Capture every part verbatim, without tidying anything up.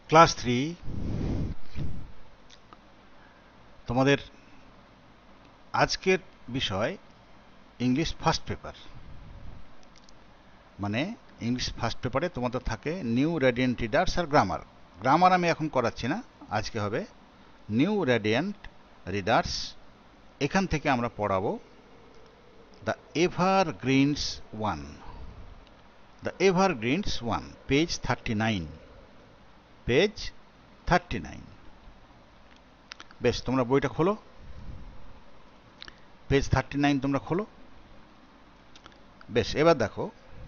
Class three তোমাদের আজকের বিষয় ইংলিশ ফার্স্ট পেপার। মানে ইংলিশ ফার্স্ট পেপারে তোমাদের থাকে নিউ রেডিয়েন্ট রিডার্স আর গ্রামার। গ্রামার আমি এখন করাচ্ছি না, আজকে হবে নিউ রেডিয়েন্ট রিডার্স। এখান থেকে আমরা পড়াবো the evergreens one. The evergreens one, page thirty nine. Page thirty nine. বেশ, তোমরা বইটা খোলো, পেজ থার্টি নাইন তোমরা খোলো। বেশ, এবার দেখো,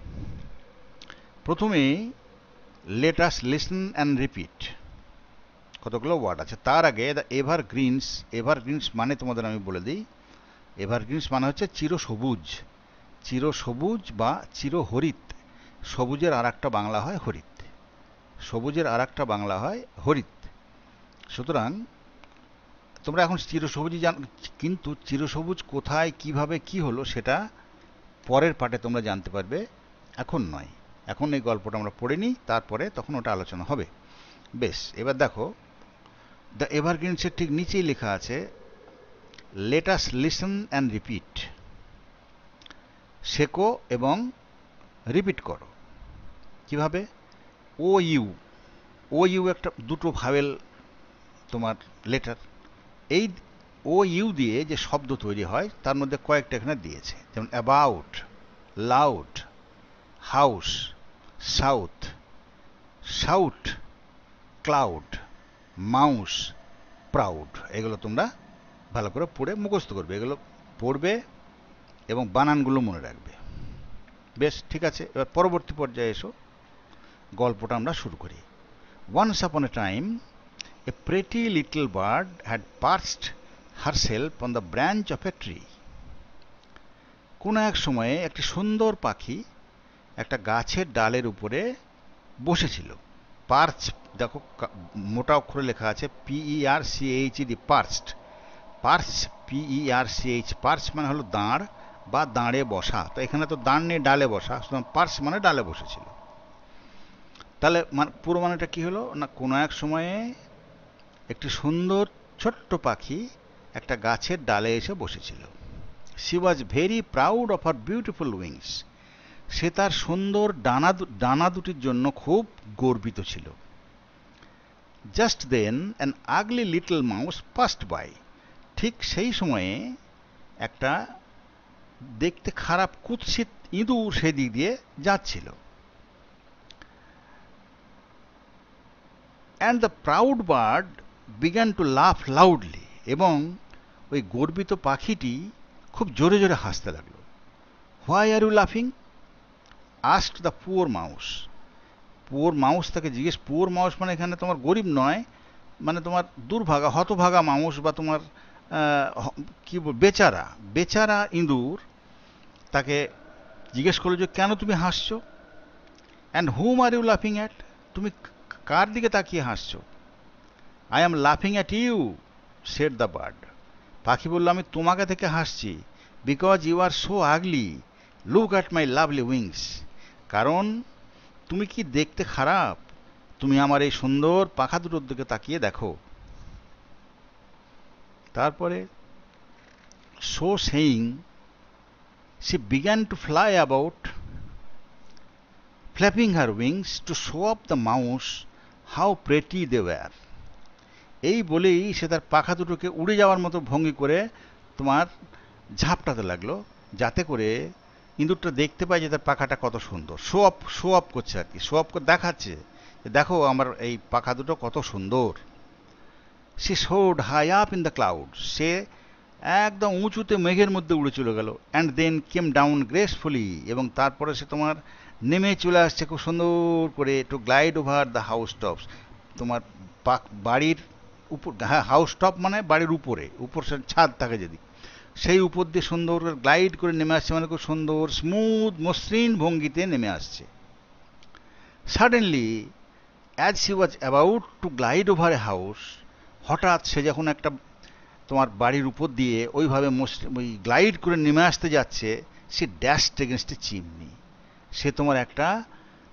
প্রথমে let us listen and repeat. কতগুলো ওয়ার্ড আছে। তার আগে দ্য এভারগ্রিনস, এভারগ্রিনস মানে তোমাদের আমি বলে দিই, এভারগ্রিনস মানে হচ্ছে চিরসবুজ। চিরসবুজ বা চিরহরিত। সবুজের আর একটা বাংলা হয় হরিত। সবুজের আর একটা বাংলা হয় হরিত। সুতরাং তোমরা এখন চিরসবুজই জান, কিন্তু চিরসবুজ কোথায়, কিভাবে, কি হলো সেটা পরের পার্টে তোমরা জানতে পারবে, এখন নয়। এখন এই গল্পটা আমরা পড়ে নিই, তারপরে তখন ওটা আলোচনা হবে। বেশ, এবার দেখো, দ্য এভারগ্রিনসের ঠিক নিচেই লেখা আছে let us listen and repeat. শেখো এবং রিপিট করো। কিভাবে? ও ইউ, ও ইউ একটা দুটো ভাওয়েল তোমার লেটার। এই ও ইউ দিয়ে যে শব্দ তৈরি হয় তার মধ্যে কয়েকটা এখানে দিয়েছে, যেমন about, loud, house, south, shout, cloud, mouse, proud. এগুলো তোমরা ভালো করে পড়ে মুখস্থ করবে। এগুলো পড়বে এবং বানানগুলো মনে রাখবে। বেশ, ঠিক আছে। এবার পরবর্তী পর্যায়ে এসো, গল্পটা আমরা শুরু করি। Once upon a time, a pretty little bird had perched herself on the branch of a tree. কোনো এক সময়ে একটি সুন্দর পাখি একটা গাছের ডালের উপরে বসেছিল। পার্চ, দেখো মোটা অক্ষরে লেখা আছে P R C H D, perched. Perch, P R C H, perch মানে হলো দাঁড় বা দাঁড়ে বসা। তো এখানে তো দাঁড় নেই, ডালে বসা, সুতরাং পার্চ মানে ডালে বসেছিল। তাহলে পুরো মানেটা কি হলো না, কোনো এক সময়ে একটি সুন্দর ছোট্ট পাখি একটা গাছের ডালে এসে বসেছিল। She was very proud of her beautiful wings. সে তার সুন্দর ডানা ডানা দুটির জন্য খুব গর্বিত ছিল। Just then an ugly little mouse passed by. ঠিক সেই সময়ে একটা দেখতে খারাপ কুৎসিত ইঁদুর সেদিক দিয়ে যাচ্ছিল। And the proud bird began to laugh loudly. এবং ওই গর্বিত পাখিটি খুব জোরে জোরে হাসতে লাগলো। হোয়াই আর ইউ লাফিং asked the poor mouse. Poor mouse তাকে জিজ্ঞেস, পুয়ার মাউস মানে এখানে তোমার গরিব নয়, মানে তোমার দুর্ভাগা, হতভাগা মাউস বা তোমার কি বল, বেচারা, বেচারা ইঁদুর তাকে জিজ্ঞেস করলো যে কেন তুমি হাসছো। অ্যান্ড হুম আর ইউ লাফিং অ্যাট, তুমি কার দিকে তাকিয়ে হাসছো। আই এম লাফিং at you said the bird. পাখি বলল, আমি তোমাকে থেকে হাসছি। Because you are so ugly, look at my lovely wings. কারণ তুমি কি দেখতে খারাপ, তুমি আমার এই সুন্দর পাখা দুটোর দিকে তাকিয়ে দেখো। তারপরে so saying she began to fly about, flapping her wings to show off the mouse how pretty they were. এই বলেই সে তার পাখা দুটোকে উড়ে যাওয়ার মতো ভঙ্গি করে তোমার ঝাপটাতে লাগলো, যাতে করে ইঁদুরটা দেখতে পায় যে তার পাখাটা কত সুন্দর। শো অফ, শো অফ করছে আর কি, শো অফ করে দেখাচ্ছে, দেখো আমার এই পাখা দুটো কত সুন্দর। সে soared high up in the cloud, সে একদম উঁচুতে মেঘের মধ্যে উড়ে চলে গেল। And then came down gracefully, এবং তারপরে সে তোমার নেমে চলে আসছে খুব সুন্দর করে, to glide over the house tops. তোমার বাড়ির উপর, হ্যাঁ হাউস টপ মানে বাড়ির উপরে, উপর ছাদ থাকে যদি, সেই উপর দিয়ে সুন্দর গ্লাইড করে নেমে আসছে, মানে খুব সুন্দর স্মুথ মসৃণ ভঙ্গিতে নেমে আসছে। Suddenly as she was about to glide over a house, হঠাৎ সে যখন একটা তোমার বাড়ির উপর দিয়ে ওইভাবে ওই গ্লাইড করে নেমে আসতে যাচ্ছে, সে ড্যাশড এগেনস্ট এ চিমনি। সে তোমার একটা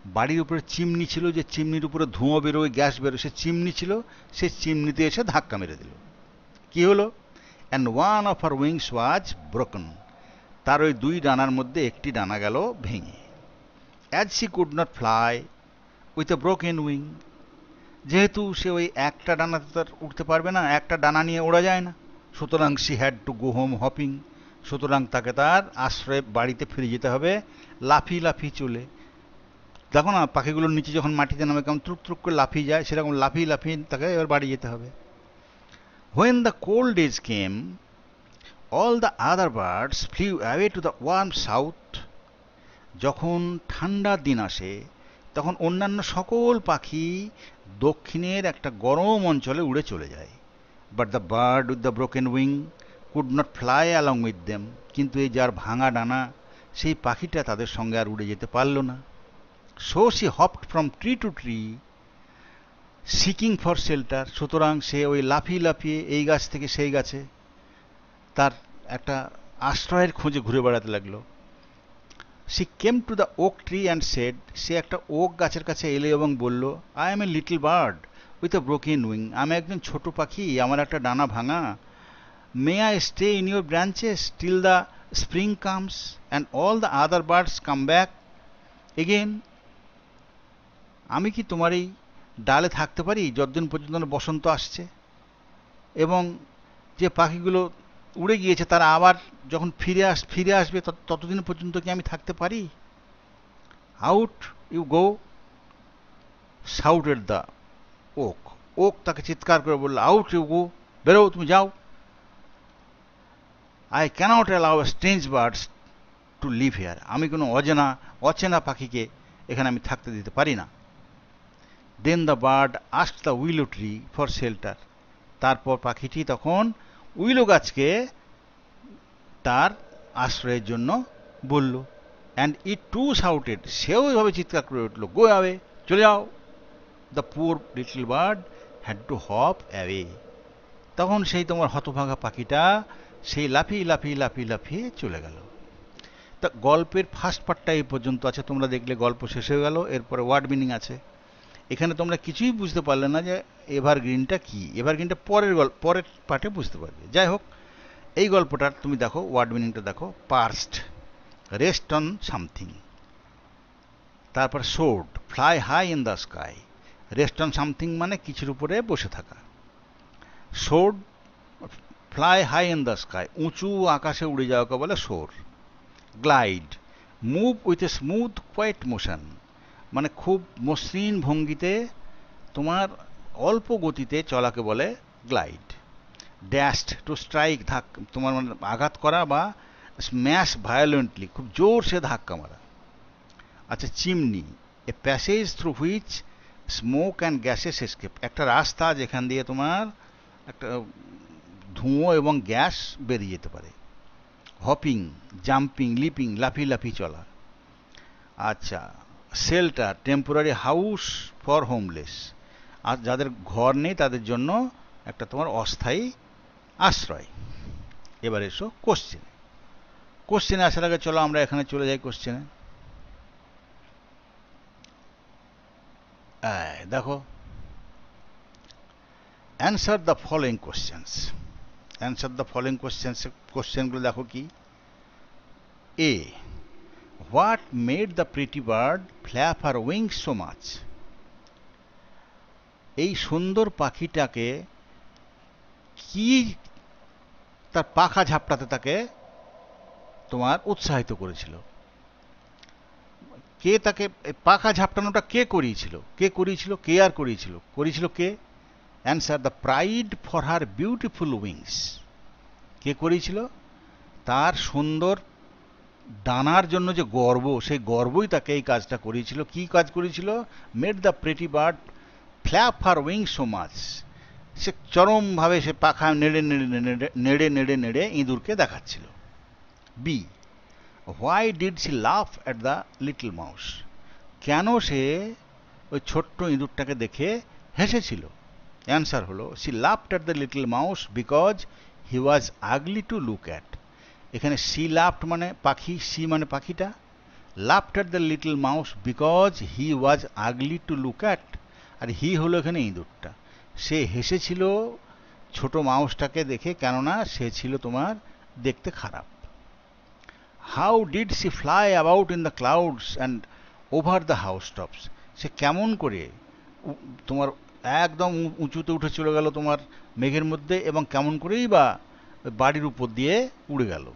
বাড়ির উপরে চিমনি ছিল, যে চিমনির উপরে ধোঁয়া বেরোয়, গ্যাস বেরোয়, সে চিমনি ছিল, সে চিমনিতে এসে ধাক্কা মেরে দিল। কি হলো? And one of her wings was broken, তার ওই দুই ডানার মধ্যে একটি ডানা গেল ভেঙে। As she could not fly with a broken wing, যেহেতু সে ওই একটা ডানাতে তার উঠতে পারবে না, একটা ডানা নিয়ে ওড়া যায় না, সুতরাং she had to go home hopping, সুতরাং তাকে তার আশ্রয় বাড়িতে ফিরে যেতে হবে লাফি লাফি চলে। দেখো না পাখিগুলোর নিচে যখন মাটিতে নামে কেমন ত্রুক ত্রুক করে লাফিয়ে যায়, সেরকম লাফিয়ে লাফিয়ে তাকে এবার বাড়ি যেতে হবে। When the cold days came, all the other birds flew away to the warm south. যখন ঠান্ডার দিন আসে তখন অন্যান্য সকল পাখি দক্ষিণের একটা গরম অঞ্চলে উড়ে চলে যায়। But the bird with the broken wing could not fly along with them. কিন্তু এই যার ভাঙা ডানা, সেই পাখিটা তাদের সঙ্গে আর উড়ে যেতে পারল না। So she hopped from tree to tree, seeking for shelter, সুতরাং সে ওই লাফিয়ে লাফিয়ে এই গাছ থেকে সেই গাছে তার একটা আশ্রয়ের খোঁজে ঘুরে বেড়াতে লাগলো। She came to the oak tree and said, সে একটা ওক গাছের কাছে এলো এবং বলল, I am a little bird with a broken wing, আমি একজন ছোট পাখি, আমার একটা ডানা ভাঙা। May I stay in your branches till the spring comes and all the other birds come back again, আমি কি তোমার এই ডালে থাকতে পারি যতদিন পর্যন্ত বসন্ত আসছে, এবং যে পাখিগুলো উড়ে গিয়েছে তারা আবার যখন ফিরে আস ফিরে আসবে ততদিন পর্যন্ত কি আমি থাকতে পারি? Out you go shouted the oak, oak তাকে চিৎকার করে বলল, আউট ইউ গো, বেরো, তুমি যাও। I can't allow strange birds to live here, আমি কোনো অজানা অচেনা পাখিকে এখানে আমি থাকতে দিতে পারি না। Then the bird asked the willow tree for shelter, তারপর পাখিটি তখন উইলো গাছকে তার আশ্রয়ের জন্য বলল। অ্যান্ড ইট টু শাউটেড, সেও এভাবে চিৎকার করে উঠল, গো অ্যাওয়ে, চলে যাও। The poor little bird had to hop away, তখন সেই তোমার হতভাগা পাখিটা সেই লাফিয়ে লাফিয়ে লাফিয়ে লাফিয়ে চলে গেল। তা গল্পের ফার্স্ট পার্টটা এই পর্যন্ত আছে, তোমরা দেখলে গল্প শেষ হয়ে গেল, এরপরে ওয়ার্ড মিনিং আছে। এখানে তোমরা কিছুই বুঝতে পারলে না যে এভারগ্রিনটা কি, এভারগ্রিনটা পরের গল্প পরের পার্টে বুঝতে পারবে। যাই হোক, এই গল্পটার তুমি দেখো ওয়ার্ড মিনিংটা দেখো, পার্সড রেস্ট অন সামথিং, তারপর soared fly high in the sky, rest on something মানে কিছুর উপরে বসে থাকা, soared fly high in the sky উঁচু আকাশে উড়ে যাওয়াকে বলে soar. Glide move with a smooth quiet motion, মানে খুব মসৃণ ভঙ্গিতে তোমার অল্প গতিতে চলাকে বলে গ্লাইড। ড্যাশড টু স্ট্রাইক, ধাক তোমার মানে আঘাত করা, বা স্ম্যাশ ভায়োলেন্টলি, খুব জোর সে ধাক্কা মারা। আচ্ছা, chimney a passage through which smoke and gases escape, একটা রাস্তা যেখান দিয়ে তোমার একটা ধুঁয়ো এবং গ্যাস বেরিয়ে যেতে পারে। হপিং জাম্পিং লিপিং, লাফি লাফি চলা। আচ্ছা, shelter temporary house for homeless, আর যাদের ঘর নেই তাদের জন্য একটা তোমার অস্থায়ী আশ্রয়। এবার এসো কোশ্চেন, কোশ্চেনে আসার আগে চলো আমরা এখানে চলে যাই কোশ্চেনে। দেখো, answer the following questions, answer the following questions, কোশ্চেনগুলো দেখো কি। A, what made the pretty bird flap her wings so much, এই সুন্দর পাখিটাকে কি তার পাখা ঝাপটাতে তাকে তোমার উৎসাহিত করেছিল? কে তাকে পাখা ঝাপটানোটা কে করিয়েছিল? কে করিয়েছিল কে আর করিয়েছিল করিয়েছিল কে? Answer the pride for her beautiful wings, কে করিয়েছিল? তার সুন্দর ডানার জন্য যে গর্ব, সেই গর্বই তাকে এই কাজটা করিয়েছিল। কি কাজ করেছিল? Made the pretty bird flap her wings so much, সে চরমভাবে সে পাখা নেড়ে নেড়ে নেড়ে নেড়ে নেড়ে নেড়ে ইঁদুরকে দেখাচ্ছিল। B, why did she laugh at the little mouse, কেন সে ওই ছোট্ট ইঁদুরটাকে দেখে হেসেছিল? অ্যান্সার হলো, she laughed at the little mouse because he was ugly to look at. এখানে সি লাফড মানে পাখি, সি মানে পাখিটা, laughed at the little mouse because he was ugly to look at. আর হি হলো এখানে ইঁদুরটা। সে হেসেছিল ছোট মাউসটাকে দেখে, কেননা সে ছিল তোমার দেখতে খারাপ। How did she fly about in the clouds and over the house tops. সে কেমন করে তোমার একদম উঁচুতে উঠে চলে গেল তোমার মেঘের মধ্যে, এবং কেমন করেই বা বাড়ির উপর দিয়ে উড়ে গেল।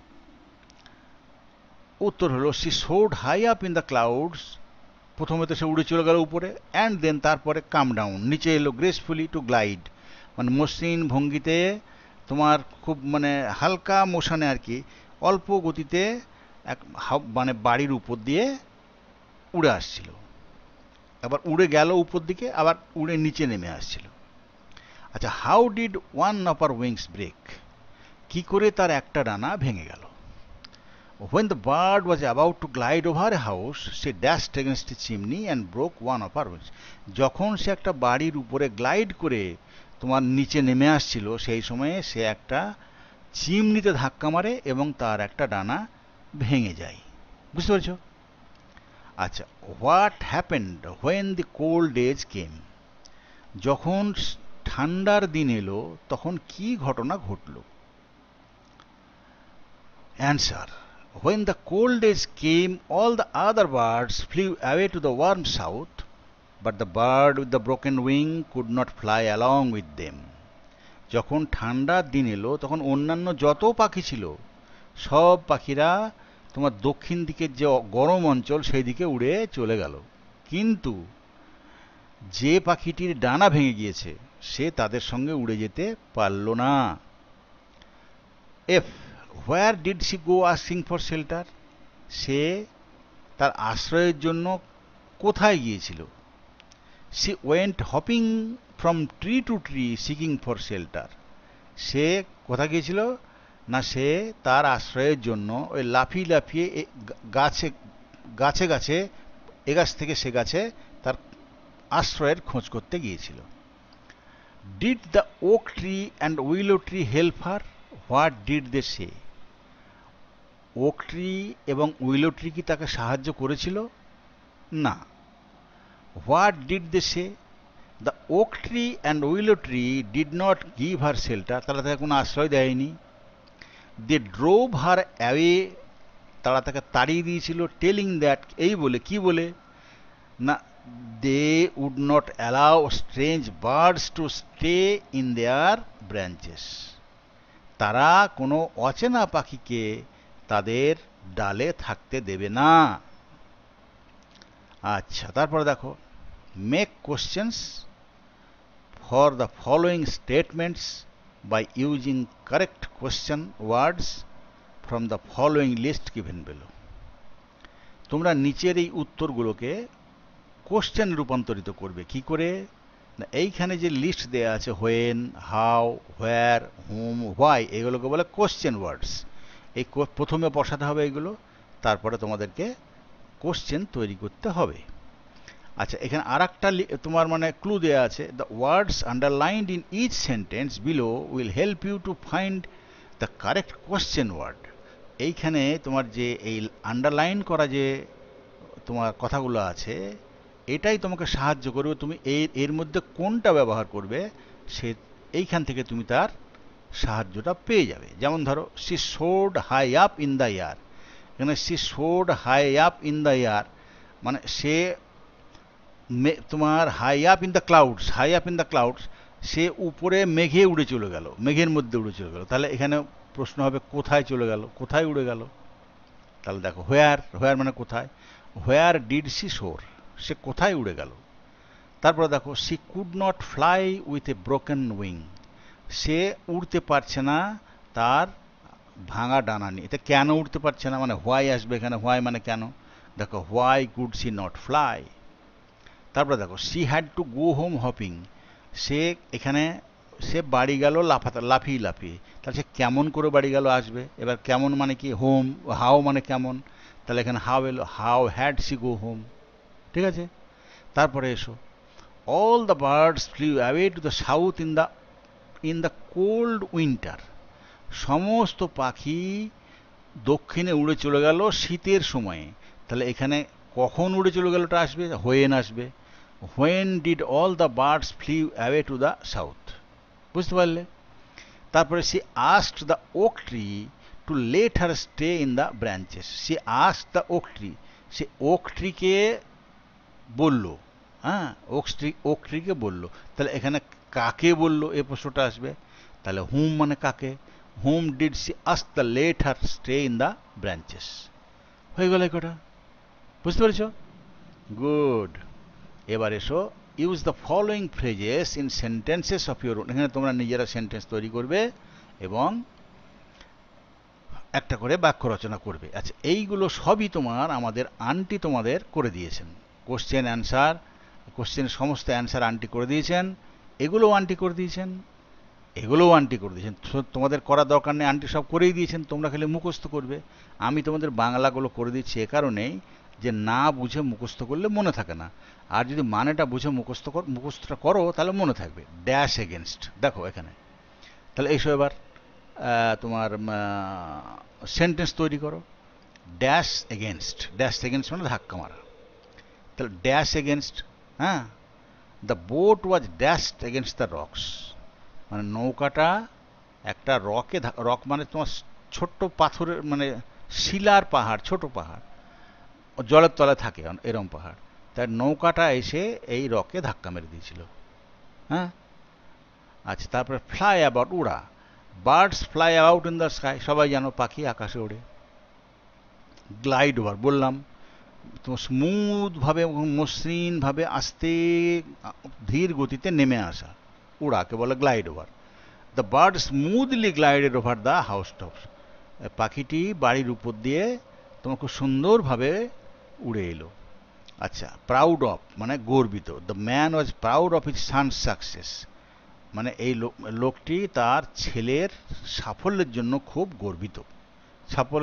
উত্তর হলো she soared high up in the clouds. প্রথমে তো সে উড়ে চলে গেল উপরে, অ্যান্ড দেন তারপরে কাম ডাউন, নিচে এলো গ্রেসফুলি টু গ্লাইড, মানে মসৃণ ভঙ্গিতে তোমার খুব মানে হালকা মোশনে আর কি, অল্প গতিতে এক মানে বাড়ির উপর দিয়ে উড়ে আসছিল। আবার উড়ে গেল উপর দিকে, আবার উড়ে নিচে নেমে আসছিল। আচ্ছা, how did one of her wings break. কি করে তার একটা ডানা ভেঙে গেল। When the bird was about to glide over a house, she dashed against a chimney and broke one of her wings. যখন সে একটা বাড়ির উপরে গ্লাইড করে তোমার নিচে নেমে আসছিল, সেই সময়ে সে একটা চিমনিতে ধাক্কা মারে এবং তার একটা ডানা ভেঙে যায়। বুঝতে পেরেছ? আচ্ছা, what happened when the cold days came. যখন ঠান্ডার দিন এলো তখন কি ঘটনা ঘটল। Answer, when the cold days came, all the other birds flew away to the warm south, but the bird with the broken wing could not fly along with them. যখন ঠান্ডার দিন এলো তখন অন্যান্য যত পাখি ছিল সব পাখিরা তোমার দক্ষিণ দিকের যে গরম অঞ্চল সেই দিকে উড়ে চলে গেল, কিন্তু যে পাখিটির ডানা ভেঙে গিয়েছে সে তাদের সঙ্গে উড়ে যেতে পারল না। F, where did she go asking for shelter. সে তার আশ্রয়ের জন্য কোথায় গিয়েছিল। She went hopping from tree to tree seeking for shelter. সে কোথায় গিয়েছিল না, সে তার আশ্রয়ের জন্য ওই লাফিয়ে লাফিয়ে গাছে গাছে গাছে এ গাছ থেকে সে গাছে তার আশ্রয়ের খোঁজ করতে গিয়েছিল। Did the oak tree and willow tree help her. What did they say. Oak tree এবং উইলো ট্রি কি তাকে সাহায্য করেছিল? না। What did they say. The oak tree and willow tree did not give her shelter. তারা তাকে কোনো আশ্রয় দেয়নি। They drove her away. তারা তাকে তাড়িয়ে দিয়েছিল। টেলিং দ্যাট, এই বলে, কি বলে না, they would not allow strange birds to stay in their branches. তারা কোনো অচেনা পাখিকে তাদের ডালে থাকতে দেবে না। আচ্ছা, তারপরে দেখো, make questions for the following statements by using correct question words from the following list given below. তোমরা নিচের এই উত্তরগুলোকে কোশ্চেন রূপান্তরিত করবে। কি করে না, এইখানে যে লিস্ট দেয়া আছে, when, how, where, whom, why, এগুলোকে বলে কোশ্চেন ওয়ার্ডস। এই প্রথমে বসাতে হবে এগুলো, তারপরে তোমাদেরকে কোশ্চেন তৈরি করতে হবে। আচ্ছা, এখানে আর একটা তোমার মানে ক্লু দেওয়া আছে, the words underlined in each sentence below will help you to find the correct question word. এইখানে তোমার যে এই আন্ডারলাইন করা যে তোমার কথাগুলো আছে, এটাই তোমাকে সাহায্য করবে তুমি এই এর মধ্যে কোনটা ব্যবহার করবে, সে এইখান থেকে তুমি তার সাহায্যটা পেয়ে যাবে। যেমন ধরো, she soared high up in the air. এখানে she soared high up in the air মানে সে তোমার high up in the clouds, high up in the clouds, সে উপরে মেঘে উড়ে চলে গেল, মেঘের মধ্যে উড়ে চলে গেল। তাহলে এখানে প্রশ্ন হবে কোথায় চলে গেল, কোথায় উড়ে গেল। তাহলে দেখো, হোয়ার, হোয়ার মানে কোথায়। হোয়ার ডিড সি সোর, সে কোথায় উড়ে গেল। তারপরে দেখো, she could not fly with a broken wing. সে উড়তে পারছে না তার ভাঙা ডানা নিয়ে। এটা কেন উড়তে পারছে না, মানে হোয়াই আসবে এখানে। হোয়াই মানে কেন। দেখো, why could she not fly. তারপরে দেখো, she had to go home hopping. সে এখানে সে বাড়ি গেল লাফাতে, লাফিয়ে লাফিয়ে। তাহলে সে কেমন করে বাড়ি গেল আসবে। এবার কেমন মানে কি, হোম, হাও মানে কেমন। তাহলে এখানে হাও এলো, how had she go home. ঠিক আছে, তারপরে এসো, all the birds flew away to the south in the in the cold winter. সমস্ত পাখি দক্ষিণে উড়ে চলে গেল শীতের সময়ে। তাহলে এখানে কখন উড়ে চলে গেলটা আসবে, হোয়েন আসবে। When did all the birds flew away to the south, বুঝতে পারলে? তারপরে she asked the oak tree to let her stay in the branches. She asked the oak tree, সে ওক ট্রিকে বলল, হ্যাঁ, ওক ট্রি ওক ট্রিকে বলল। তাহলে এখানে কাকে বলল এ প্রশ্নটা আসবে। তাহলে হুম মানে কাকে, whom did she ask the let her stay in the branches. হয়ে গেল কটা, বুঝতে পেরেছ? গুড। এবার এসো, use the following phrases in sentences of your own. এখানে তোমরা নিজেরা সেন্টেন্স তৈরি করবে এবং একটা করে বাক্য রচনা করবে। আচ্ছা, এইগুলো সবই তোমার আমাদের আন্টি তোমাদের করে দিয়েছেন। কোশ্চেন অ্যান্সার, কোশ্চেনের সমস্ত অ্যান্সার আন্টি করে দিয়েছেন, এগুলোও আন্টি করে দিয়েছেন, এগুলোও আন্টি করে দিয়েছেন। তোমাদের করার দরকার নেই, আন্টি সব করেই দিয়েছেন, তোমরা খালি মুখস্থ করবে। আমি তোমাদের বাংলাগুলো করে দিচ্ছি এ কারণেই যে না বুঝে মুখস্থ করলে মনে থাকে না, আর যদি মানেটা বুঝে মুখস্থ কর মুখস্থটা করো তাহলে মনে থাকবে। ড্যাশ এগেনস্ট, দেখো এখানে। তাহলে এইসব এবার তোমার সেন্টেন্স তৈরি করো। ড্যাশ এগেনস্ট, ড্যাশ এগেনস্ট মানে ধাক্কা মারা। তাহলে ড্যাশ এগেনস্ট, হ্যাঁ, the boat was dashed against the rocks, মানে নৌকাটা একটা রকে, রক মানে তোমার ছোট্ট পাথরের, মানে শিলার পাহাড়, ছোট পাহাড়, জলের তলে থাকে এরম পাহাড়, তাই নৌকাটা এসে এই রকে ধাক্কা মেরে দিয়েছিল। হ্যাঁ, আচ্ছা, তারপরে ফ্লাই অ্যাবাউট, উড়া। Birds fly about in the sky, সবাই জানো পাখি আকাশে ওড়ে। গ্লাইড ওভার বললাম, তো স্মুথভাবে এবং মসৃণভাবে আস্তে ধীর গতিতে নেমে আসা, উড়াকে বলে glide over. The bird smoothly glided over the house tops, পাখিটি বাড়ির উপর দিয়ে তোমার খুব সুন্দরভাবে উড়ে এলো। আচ্ছা, প্রাউড অফ মানে গর্বিত। The man was proud of his son's success, মানে এই লোকটি তার ছেলের সাফল্যের জন্য খুব গর্বিত। সাফল্য,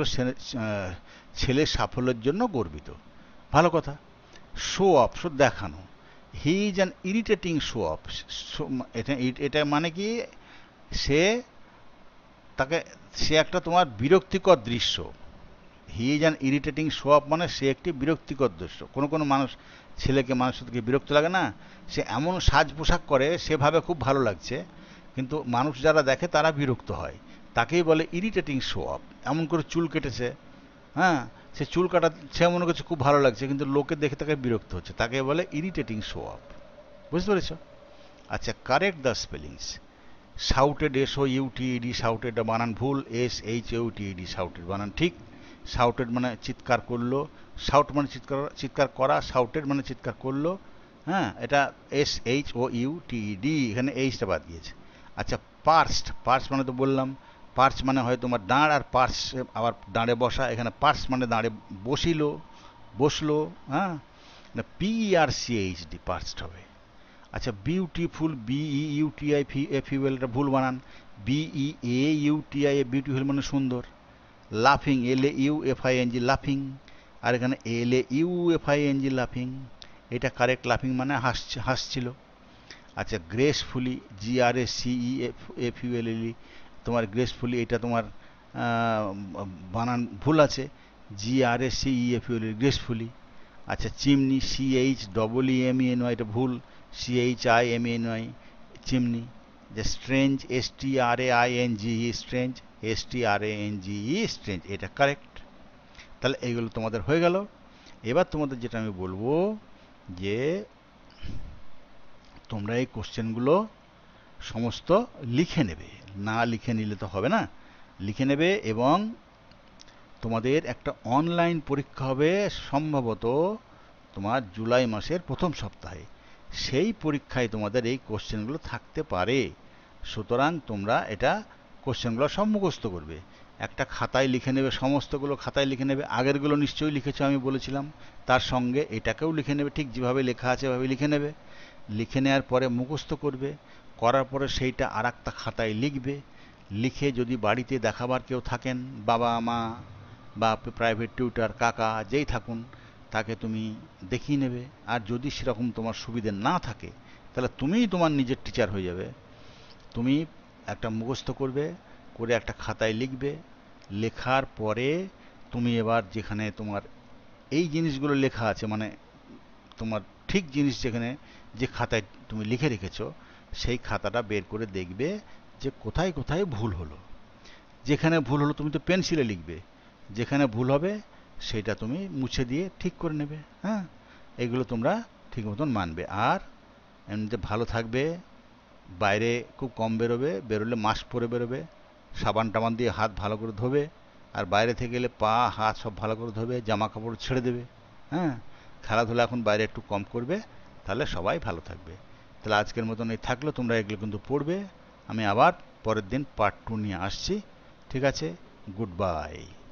ছেলের সাফল্যের জন্য গর্বিত, ভালো কথা। শো অফ, শো দেখানো। He is an irritating show off, এটা এটা মানে কি, সে তাকে সে একটা তোমার বিরক্তিকর দৃশ্য। He is an irritating show off মানে সে একটি বিরক্তিকর দৃশ্য। কোনো কোনো মানুষ, ছেলেকে মানুষকে বিরক্ত লাগে না, সে এমন সাজ পোশাক করে, সেভাবে খুব ভালো লাগছে, কিন্তু মানুষ যারা দেখে তারা বিরক্ত হয়, তাকেই বলে ইরিটেটিং শো অফ। এমন করে চুল কেটেছে, হ্যাঁ, সে চুল কাটা, সে মনে করছে খুব ভালো লাগছে, কিন্তু লোকে দেখে তাকে বিরক্ত হচ্ছে, তাকে বলে ইরিটেটিং শো অফ, বুঝতে পেরেছ? আচ্ছা, correct the spellings. Shouted, S O U T E D, shouted বানান ভুল, এস এইচ ইউটিইডি, শাউটেড বানান ঠিক। শাউটেড মানে চিৎকার করলো, শাউট মানে চিৎকার চিৎকার করা, শাউটেড মানে চিৎকার করলো, হ্যাঁ, এটা এস এইচ ও ইউটিইডি, এখানে এইচটা বাদ গিয়েছে। আচ্ছা, পার্সড, পার্স মানে তো বললাম, পার্স মানে হয় তোমার দাঁড়, আর পার্স আবার দাঁড়ে বসা, এখানে পার্স মানে দাঁড়ে বসিল, বসলো, হ্যাঁ, P R C H D, perched হবে। আচ্ছা, beautiful, B E U T I F U L, এটা ভুল বানান, বিই এ ইউটিআই, বিউটিফুল মানে সুন্দর। লাফিং, এল এ ইউ এফ আই এন জি, লাফিং, আর এখানে এল এ ইউ এফ আই এন জি, লাফিং, এটা কারেক্ট। লাফিং মানে হাসছে, হাসছিল। আচ্ছা, gracefully, G R A C E F F U L L E, তোমার গ্রেসফুলি এটা তোমার বানান ভুল আছে, জি R A C E F U L L, gracefully. আচ্ছা, chimney, C H double E M E N Y, এটা ভুল, C H I M N Y, chimney. যে strange, S T R A I N G E, strange, S T R A N G E, strange, এটা correct. তাহলে এইগুলো তোমাদের হয়ে গেল। এবার তোমাদের যেটা আমি বলবো যে তোমরা এই কোশ্চেনগুলো সমস্ত লিখে নেবে, না লিখে নিলে তো হবে না, লিখে নেবে, এবং তোমাদের একটা অনলাইন পরীক্ষা হবে সম্ভবত তোমার জুলাই মাসের প্রথম সপ্তাহে, সেই পরীক্ষায় তোমাদের এই কোশ্চেনগুলো থাকতে পারে। সুতরাং তোমরা এটা কোশ্চেনগুলো সব মুখস্থ করবে, একটা খাতায় লিখে নেবে, সমস্তগুলো খাতায় লিখে নেবে। আগেরগুলো নিশ্চয়ই লিখেছো, আমি বলেছিলাম, তার সঙ্গে এটাকেও লিখে নেবে, ঠিক যেভাবে লেখা আছে এভাবে লিখে নেবে। লিখে নেওয়ার পরে মুখস্থ করবে, করার পরে সেইটা আর একটা খাতায় লিখবে, লিখে যদি বাড়িতে দেখাবার কেউ থাকেন, বাবা মা বা প্রাইভেট টিউটার, কাকা, যেই থাকুন, তাকে তুমি দেখিয়ে নেবে। আর যদি সেরকম তোমার সুবিধে না থাকে, তাহলে তুমিই তোমার নিজের টিচার হয়ে যাবে। তুমি একটা মুখস্থ করবে, করে একটা খাতায় লিখবে, লেখার পরে তুমি এবার যেখানে তোমার এই জিনিসগুলো লেখা আছে, মানে তোমার ঠিক জিনিস যেখানে যে খাতায় তুমি লিখে রেখেছো সেই খাতাটা বের করে দেখবে যে কোথায় কোথায় ভুল হলো। যেখানে ভুল হলো তুমি তো পেন্সিলে লিখবে, যেখানে ভুল হবে সেটা তুমি মুছে দিয়ে ঠিক করে নেবে। হ্যাঁ, এগুলো তোমরা ঠিক মতন মানবে। আর এমনিতে ভালো থাকবে, বাইরে খুব কম বেরোবে, বেরোলে মাস্ক পরে বেরোবে, সাবান টাবান দিয়ে হাত ভালো করে ধোবে, আর বাইরে থেকে গেলে পা হাত সব ভালো করে ধোবে, জামা কাপড় ছেড়ে দেবে। হ্যাঁ, খেলাধুলা এখন বাইরে একটু কম করবে, তাহলে সবাই ভালো থাকবে। তাহলে আজকের মতন এই থাকলো, তোমরা এগুলো কিন্তু পড়বে। আমি আবার পরের দিন পার্ট টু নিয়ে আসছি। ঠিক আছে, গুড বাই।